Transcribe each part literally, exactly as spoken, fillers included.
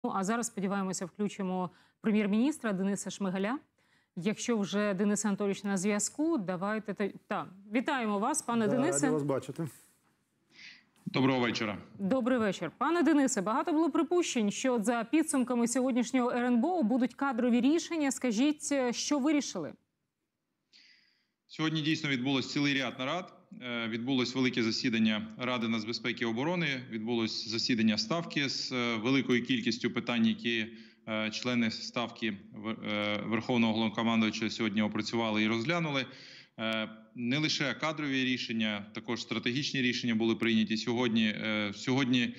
Ну, а зараз, сподіваємося, включимо прем'єр-міністра Дениса Шмигаля. Якщо вже Денис Анатолійович на зв'язку, давайте... Та... Та. Вітаємо вас, пане да, Денисе. Раді вас бачити. Доброго вечора. Добрий вечір. Пане Денисе, багато було припущень, що за підсумками сьогоднішнього ер ен бе о будуть кадрові рішення. Скажіть, що вирішили? Сьогодні дійсно відбулось цілий ряд нарад. Відбулось велике засідання Ради нацбезпеки і оборони, відбулось засідання Ставки з великою кількістю питань, які члени Ставки Верховного Головнокомандувача сьогодні опрацювали і розглянули. Не лише кадрові рішення, також стратегічні рішення були прийняті сьогодні. Сьогодні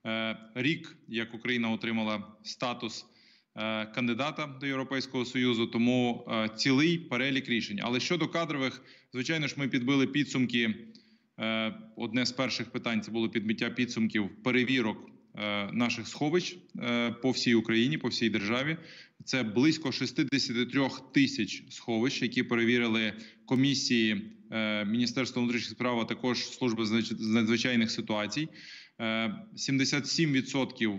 рік, як Україна отримала статус кандидата до Європейського Союзу, тому цілий перелік рішень. Але щодо кадрових, звичайно ж, ми підбили підсумки. Одне з перших питань – це було підбиття підсумків перевірок наших сховищ по всій Україні, по всій державі. Це близько шістдесят три тисяч сховищ, які перевірили комісії Міністерства внутрішніх справ, а також Служби з надзвичайних ситуацій. сімдесят сім відсотків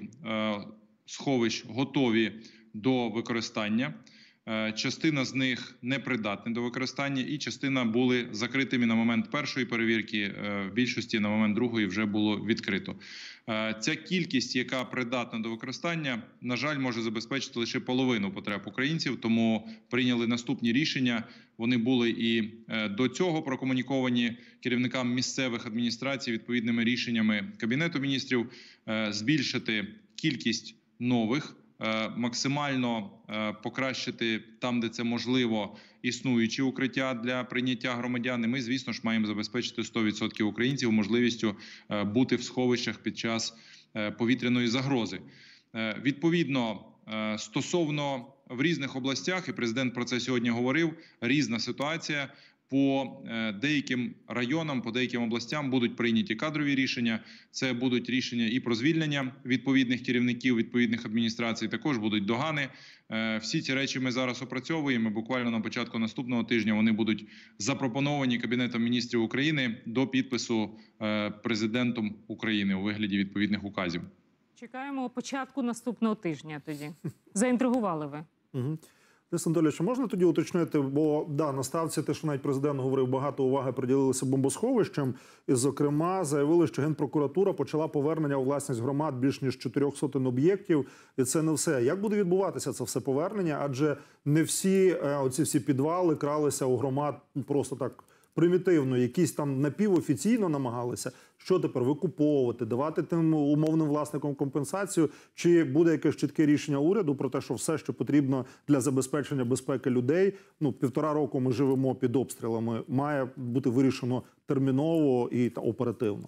сховищ готові до використання. Частина з них непридатні до використання, і частина були закритими на момент першої перевірки, в більшості на момент другої вже було відкрито. Ця кількість, яка придатна до використання, на жаль, може забезпечити лише половину потреб українців, тому прийняли наступні рішення. Вони були і до цього прокомуніковані керівникам місцевих адміністрацій відповідними рішеннями Кабінету міністрів, збільшити кількість нових, максимально покращити там, де це можливо, існуючі укриття для прийняття громадян. І ми, звісно ж, маємо забезпечити сто відсотків українців можливістю бути в сховищах під час повітряної загрози. Відповідно, стосовно в різних областях, і президент про це сьогодні говорив, різна ситуація. По деяким районам, по деяким областям будуть прийняті кадрові рішення. Це будуть рішення і про звільнення відповідних керівників, відповідних адміністрацій. Також будуть догани. Всі ці речі ми зараз опрацьовуємо. Буквально на початку наступного тижня вони будуть запропоновані Кабінетом міністрів України до підпису президентом України у вигляді відповідних указів. Чекаємо початку наступного тижня тоді. Заінтригували ви. Угу. Денис Анатолійович, можна тоді уточнити, бо да, на Ставці, те, що навіть президент говорив, багато уваги приділилися бомбосховищам, і, зокрема, заявили, що Генпрокуратура почала повернення у власність громад більш ніж чотирьох сотень об'єктів, і це не все. Як буде відбуватися це все повернення? Адже не всі оці всі підвали кралися у громад просто так примітивно, якісь там напівофіційно намагалися. Що тепер? Викуповувати, давати тим умовним власникам компенсацію? Чи буде якесь чітке рішення уряду про те, що все, що потрібно для забезпечення безпеки людей, ну, півтора року ми живемо під обстрілами, має бути вирішено терміново і та, оперативно?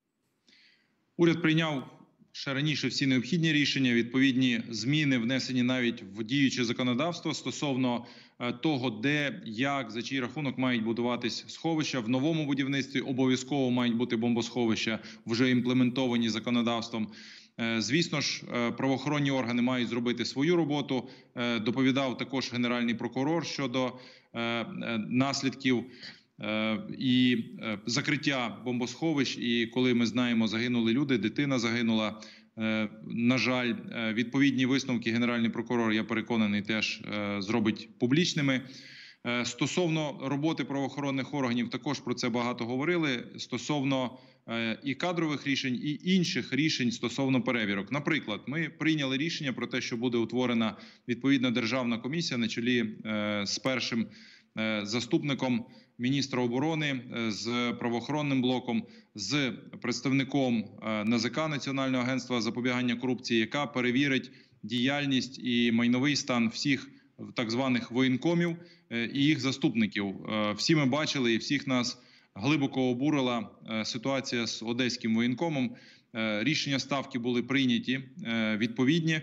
Уряд прийняв ще раніше всі необхідні рішення, відповідні зміни внесені навіть в діюче законодавство стосовно того, де, як, за чий рахунок мають будуватись сховища. В новому будівництві обов'язково мають бути бомбосховища, вже імплементовані законодавством. Звісно ж, правоохоронні органи мають зробити свою роботу. Доповідав також Генеральний прокурор щодо наслідків і закриття бомбосховищ. І коли ми знаємо, загинули люди, дитина загинула. На жаль, відповідні висновки Генеральний прокурор, я переконаний, теж зробить публічними. Стосовно роботи правоохоронних органів, також про це багато говорили. Стосовно і кадрових рішень, і інших рішень стосовно перевірок. Наприклад, ми прийняли рішення про те, що буде утворена відповідна державна комісія на чолі з першим заступником міністра оборони, з правоохоронним блоком, з представником ен зе ка, Національного агентства запобігання корупції, яка перевірить діяльність і майновий стан всіх так званих воєнкомів і їх заступників. Всі ми бачили, і всіх нас глибоко обурила ситуація з одеським воєнкомом. Рішення Ставки були прийняті відповідні.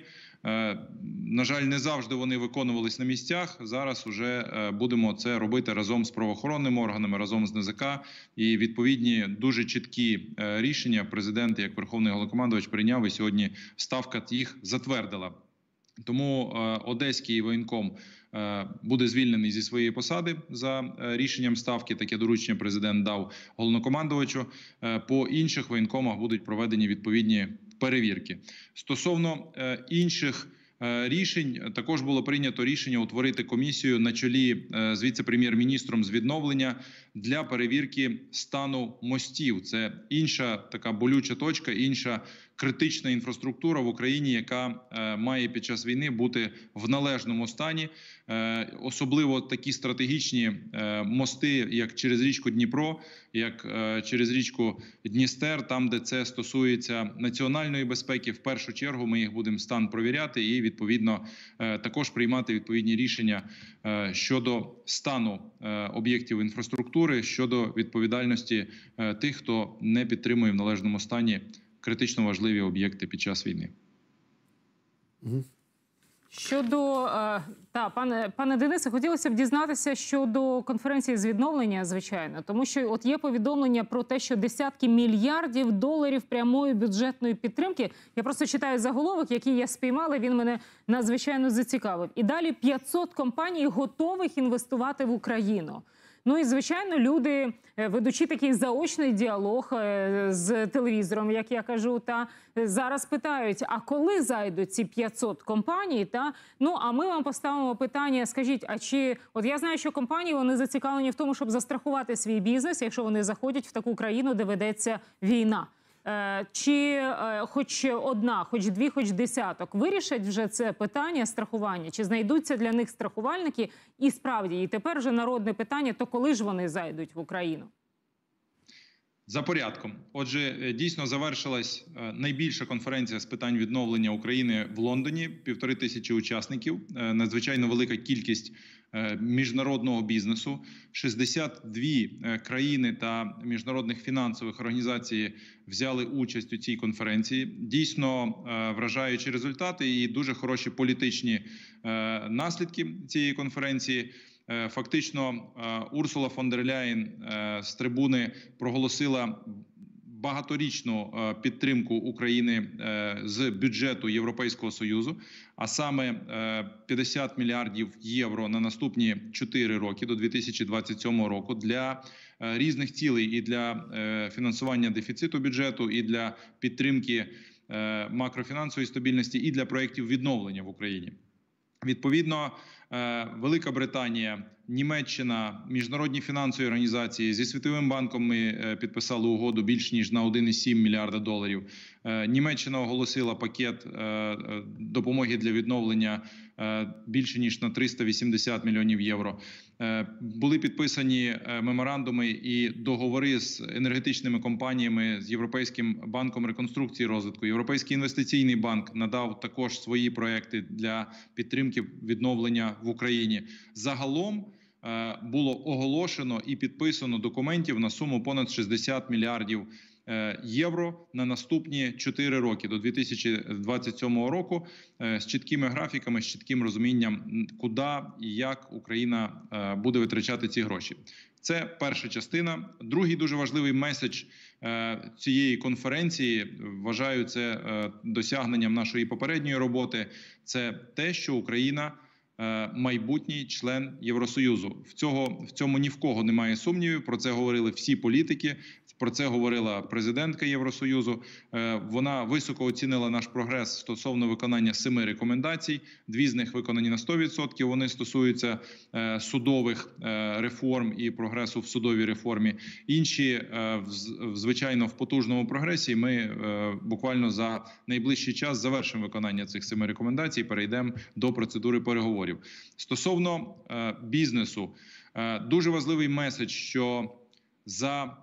На жаль, не завжди вони виконувались на місцях. Зараз вже будемо це робити разом з правоохоронними органами, разом з ензе ка. І відповідні дуже чіткі рішення президент, як Верховний Головнокомандувач, прийняв, і сьогодні Ставка їх затвердила. Тому одеський воєнком буде звільнений зі своєї посади за рішенням Ставки. Таке доручення президент дав головнокомандувачу. По інших воєнкомах будуть проведені відповідні перевірки. Стосовно інших рішень, також було прийнято рішення утворити комісію на чолі з віце-прем'єр-міністром з відновлення для перевірки стану мостів. Це інша така болюча точка, інша критична інфраструктура в Україні, яка має під час війни бути в належному стані. Особливо такі стратегічні мости, як через річку Дніпро, як через річку Дністер, там, де це стосується національної безпеки, в першу чергу ми їх будемо стан провіряти і, відповідно, також приймати відповідні рішення щодо стану об'єктів інфраструктури, щодо відповідальності тих, хто не підтримує в належному стані критично важливі об'єкти під час війни. Щодо, та, пане, пане Денисе, хотілося б дізнатися щодо конференції з відновлення, звичайно. Тому що от є повідомлення про те, що десятки мільярдів доларів прямої бюджетної підтримки. Я просто читаю заголовок, який я спіймала, він мене надзвичайно зацікавив. І далі п'ятсот компаній готових інвестувати в Україну. Ну і, звичайно, люди, ведучи такий заочний діалог з телевізором, як я кажу, та зараз питають, а коли зайдуть ці п'ятсот компаній? Та? Ну, а ми вам поставимо питання, скажіть, а чи... От я знаю, що компанії, вони зацікавлені в тому, щоб застрахувати свій бізнес, якщо вони заходять в таку країну, де ведеться війна. Чи хоч одна, хоч дві, хоч десяток вирішать вже це питання страхування? Чи знайдуться для них страхувальники? І справді, і тепер вже народне питання, то коли ж вони зайдуть в Україну? За порядком. Отже, дійсно завершилась найбільша конференція з питань відновлення України в Лондоні. Півтори тисячі учасників, надзвичайно велика кількість міжнародного бізнесу. шістдесят дві країни та міжнародних фінансових організацій взяли участь у цій конференції. Дійсно вражаючі результати і дуже хороші політичні наслідки цієї конференції. Фактично, Урсула фон дер Ляєн з трибуни проголосила багаторічну підтримку України з бюджету Європейського Союзу, а саме п'ятдесят мільярдів євро на наступні чотири роки, до дві тисячі двадцять сьомого року, для різних цілей і для фінансування дефіциту бюджету, і для підтримки макрофінансової стабільності, і для проєктів відновлення в Україні. Відповідно, Велика Британія, Німеччина, міжнародні фінансові організації зі Світовим банком ми підписали угоду більш ніж на один і сім мільярда доларів. Німеччина оголосила пакет допомоги для відновлення більше ніж на триста вісімдесят мільйонів євро. Були підписані меморандуми і договори з енергетичними компаніями, з Європейським банком реконструкції і розвитку. Європейський інвестиційний банк надав також свої проекти для підтримки відновлення в Україні. Загалом було оголошено і підписано документів на суму понад шістдесят мільярдів євро на наступні чотири роки, до дві тисячі двадцять сьомого року, з чіткими графіками, з чітким розумінням, куди і як Україна буде витрачати ці гроші. Це перша частина. Другий дуже важливий меседж цієї конференції, вважаю це досягненням нашої попередньої роботи, це те, що Україна майбутній член Євросоюзу. В, цього, в цьому ні в кого немає сумнівів, про це говорили всі політики, про це говорила президентка Євросоюзу. Вона високо оцінила наш прогрес стосовно виконання семи рекомендацій. Дві з них виконані на сто відсотків, вони стосуються судових реформ і прогресу в судовій реформі. Інші, звичайно, в потужному прогресі. Ми буквально за найближчий час завершимо виконання цих семи рекомендацій, перейдемо до процедури переговорів. Стосовно бізнесу, дуже важливий меседж, що за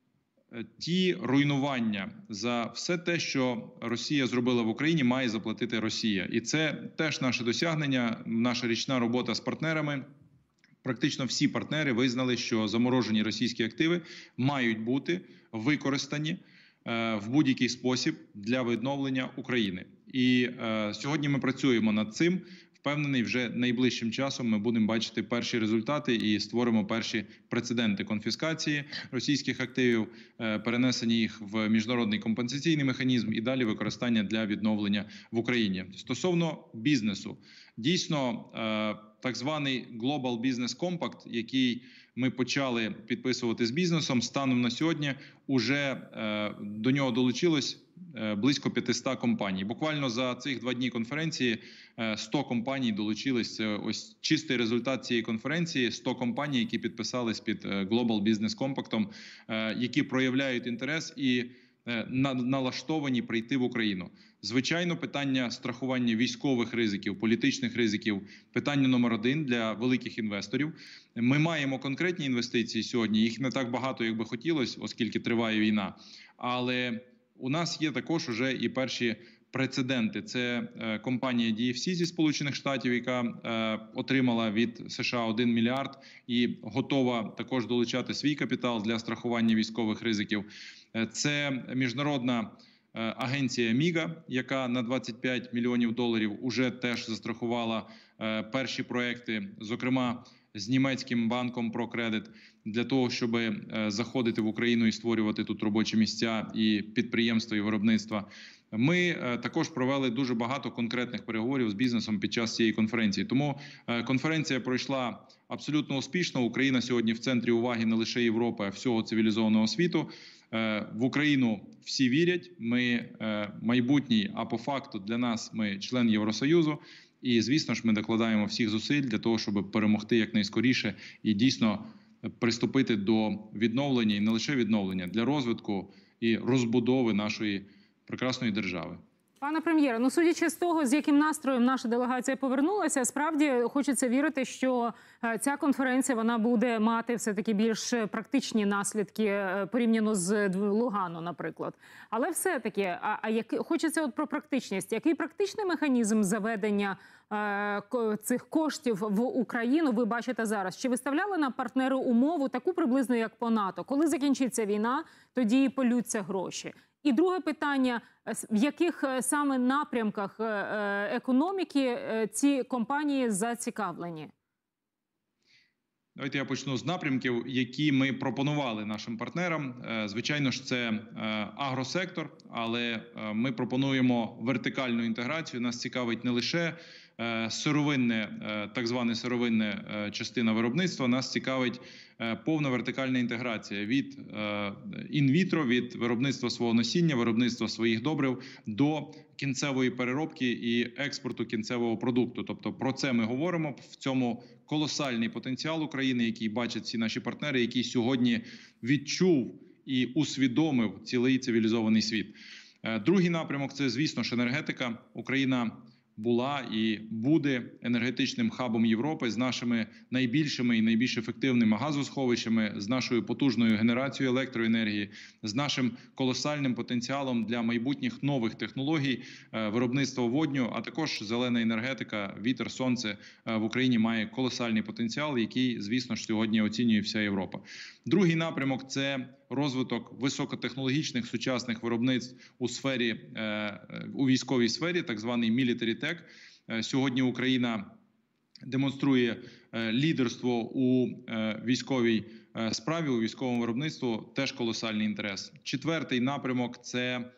ті руйнування, за все те, що Росія зробила в Україні, має заплатити Росія. І це теж наше досягнення, наша річна робота з партнерами. Практично всі партнери визнали, що заморожені російські активи мають бути використані в будь-який спосіб для відновлення України. І е, сьогодні ми працюємо над цим. Впевнений, вже найближчим часом ми будемо бачити перші результати і створимо перші прецеденти конфіскації російських активів, перенесення їх в міжнародний компенсаційний механізм і далі використання для відновлення в Україні. Стосовно бізнесу, дійсно, так званий Global Business Compact, який ми почали підписувати з бізнесом. Станом на сьогодні уже до нього долучилось близько п'ятисот компаній. Буквально за цих два дні конференції сто компаній долучились. Ось чистий результат цієї конференції – сто компаній, які підписались під Global Business Compact, які проявляють інтерес і налаштовані прийти в Україну. Звичайно, питання страхування військових ризиків, політичних ризиків – питання номер один для великих інвесторів. Ми маємо конкретні інвестиції сьогодні, їх не так багато, як би хотілося, оскільки триває війна. Але у нас є також уже і перші прецеденти. Це компанія ді еф сі зі Сполучених Штатів, яка е, отримала від США один мільярд і готова також долучати свій капітал для страхування військових ризиків. Це міжнародна агенція Міга, яка на двадцять п'ять мільйонів доларів уже теж застрахувала е, перші проекти, зокрема з німецьким банком ProCredit, для того, щоб е, заходити в Україну і створювати тут робочі місця і підприємства, і виробництва. Ми е, також провели дуже багато конкретних переговорів з бізнесом під час цієї конференції. Тому е, конференція пройшла абсолютно успішно. Україна сьогодні в центрі уваги не лише Європи, а всього цивілізованого світу. Е, в Україну всі вірять, ми е, майбутній, а по факту для нас ми член Євросоюзу. І, звісно ж, ми докладаємо всіх зусиль для того, щоб перемогти якнайскоріше і дійсно приступити до відновлення, і не лише відновлення, для розвитку і розбудови нашої прекрасної держави. Пане прем'єре, ну судячи з того, з яким настроєм наша делегація повернулася, справді хочеться вірити, що ця конференція вона буде мати все-таки більш практичні наслідки порівняно з Лугану, наприклад. Але все-таки, а, а як, хочеться от про практичність. Який практичний механізм заведення е, цих коштів в Україну ви бачите зараз? Чи виставляли на партнери умову таку приблизно, як по НАТО? Коли закінчиться війна, тоді і полються гроші. І друге питання, в яких саме напрямках економіки ці компанії зацікавлені? Давайте я почну з напрямків, які ми пропонували нашим партнерам. Звичайно ж, це агросектор, але ми пропонуємо вертикальну інтеграцію. Нас цікавить не лише сировинне, так зване сировинне частина виробництва, нас цікавить повна вертикальна інтеграція від інвітро, від виробництва свого насіння, виробництва своїх добрив до кінцевої переробки і експорту кінцевого продукту. Тобто про це ми говоримо, в цьому колосальний потенціал України, який бачать всі наші партнери, який сьогодні відчув і усвідомив цілий цивілізований світ. Другий напрямок – це, звісно ж, енергетика. Україна була і буде енергетичним хабом Європи з нашими найбільшими і найбільш ефективними газосховищами, з нашою потужною генерацією електроенергії, з нашим колосальним потенціалом для майбутніх нових технологій, виробництва водню, а також зелена енергетика, вітер, сонце в Україні має колосальний потенціал, який, звісно ж, сьогодні оцінює вся Європа. Другий напрямок – це розвиток високотехнологічних сучасних виробництв у сфері, у військовій сфері, так званий military tech. Сьогодні Україна демонструє лідерство у військовій справі, у військовому виробництву, теж колосальний інтерес. Четвертий напрямок – це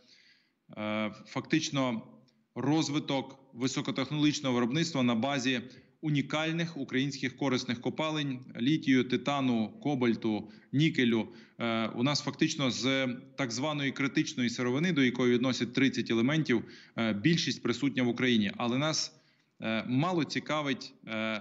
фактично розвиток високотехнологічного виробництва на базі унікальних українських корисних копалень – літію, титану, кобальту, нікелю. У нас фактично з так званої критичної сировини, до якої відносять тридцять елементів, більшість присутня в Україні. Але нас мало цікавить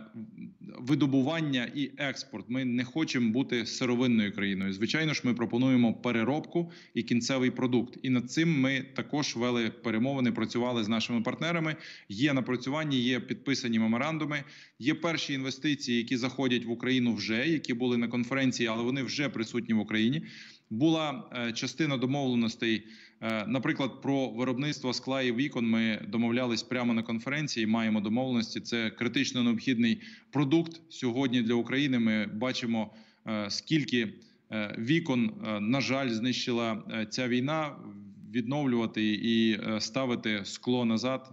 видобування і експорт. Ми не хочемо бути сировинною країною. Звичайно ж, ми пропонуємо переробку і кінцевий продукт. І над цим ми також вели перемовини, працювали з нашими партнерами. Є напрацювання, є підписані меморандуми, є перші інвестиції, які заходять в Україну вже, які були на конференції, але вони вже присутні в Україні. Була частина домовленостей, наприклад, про виробництво скла і вікон. Ми домовлялись прямо на конференції, маємо домовленості. Це критично необхідний продукт сьогодні для України. Ми бачимо, скільки вікон, на жаль, знищила ця війна. Відновлювати і ставити скло назад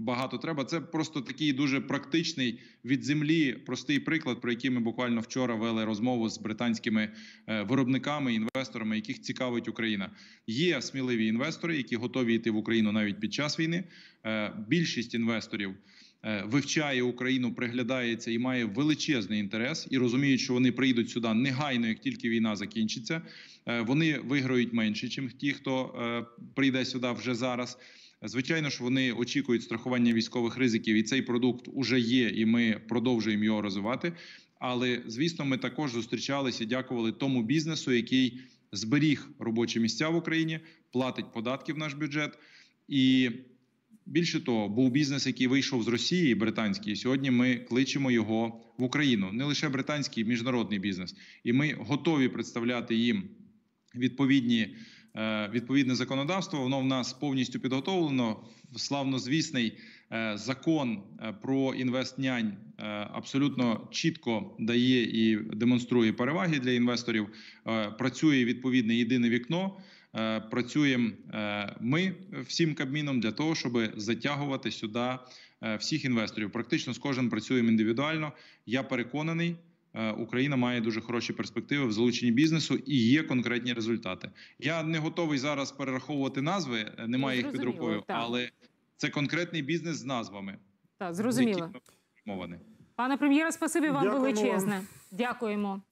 багато треба. Це просто такий дуже практичний від землі, простий приклад, про який ми буквально вчора вели розмову з британськими виробниками, інвесторами, яких цікавить Україна. Є сміливі інвестори, які готові йти в Україну навіть під час війни. Більшість інвесторів вивчає Україну, приглядається і має величезний інтерес, і розуміють, що вони приїдуть сюди негайно, як тільки війна закінчиться. Вони виграють менше, ніж ті, хто прийде сюди вже зараз. Звичайно ж, вони очікують страхування військових ризиків, і цей продукт уже є, і ми продовжуємо його розвивати. Але, звісно, ми також зустрічалися і дякували тому бізнесу, який зберіг робочі місця в Україні, платить податки в наш бюджет. І більше того, був бізнес, який вийшов з Росії, британський, і сьогодні ми кличемо його в Україну. Не лише британський, міжнародний бізнес. І ми готові представляти їм відповідні відповідне законодавство. Воно в нас повністю підготовлено. Славнозвісний закон про інвестнянь абсолютно чітко дає і демонструє переваги для інвесторів. Працює відповідне єдине вікно. Працюємо ми всім Кабміном для того, щоб затягувати сюди всіх інвесторів. Практично з кожним працюємо індивідуально. Я переконаний, Україна має дуже хороші перспективи в залученні бізнесу і є конкретні результати. Я не готовий зараз перераховувати назви, немає їх під рукою, так. Але це конкретний бізнес з назвами. Так, зрозуміло. Пане прем'єре, спасибі вам Дякуємо величезне. Вам. Дякуємо.